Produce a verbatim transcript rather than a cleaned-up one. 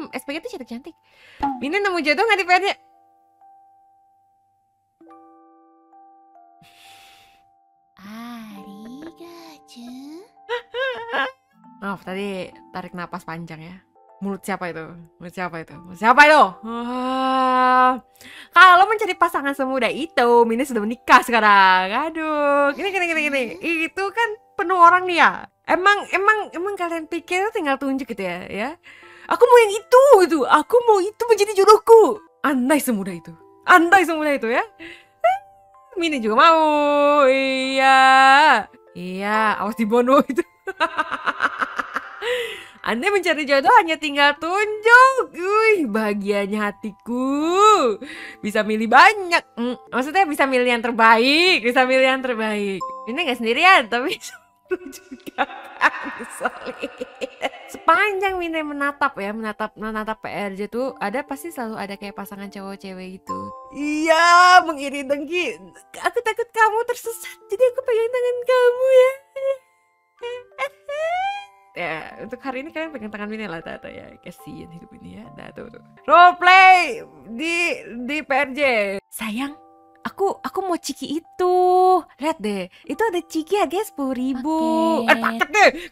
S P G tuh cantik-cantik. Mine nemu jodoh nggak di P R J? Arigato. Maaf tadi tarik napas panjang ya. Mulut siapa itu? Mulut siapa itu? Mulut siapa itu? Ah, kalau mencari pasangan semudah itu, Mine sudah menikah sekarang. Aduh, gini gini gini gini. Itu kan penuh orang nih ya. Emang emang emang kalian pikir tinggal tunjuk gitu ya, ya? Aku mau yang itu itu. Aku mau itu menjadi jodohku. Andai semudah itu. Andai semudah itu ya. Mine juga mau. Iya. Iya, awas dibunuh itu. Anda mencari jodoh hanya tinggal tunjuk. Wih, bahagianya hatiku. Bisa milih banyak. Mm, maksudnya bisa milih yang terbaik. Bisa milih yang terbaik. Ini gak sendirian, tapi juga solid. Sepanjang Mine menatap ya, menatap menatap P R J tuh ada pasti selalu ada kayak pasangan cowok cewek gitu. Iya, mengiri dengki. Aku takut kamu tersesat, jadi aku pegang tangan kamu ya. Ya, untuk hari ini kalian pegang tangan Mine lah, Tata ya. Kasian hidup ini ya. Nah, tuh, tuh. Roleplay di di P R J. Sayang, aku aku mau ciki itu. Lihat deh, itu ada ciki harganya sepuluh ribu. Oke. Eh, paket deh.